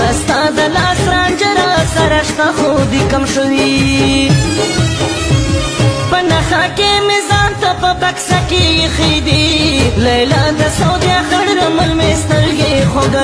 ستا د لاس رانجه سره شته خو دې کم شوي په نښه کې مې ځان ته په بکسه کې ایښي دي